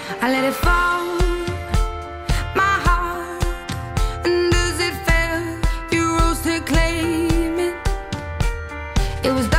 I let it fall, my heart. And as it fell, you rose to claim it. It was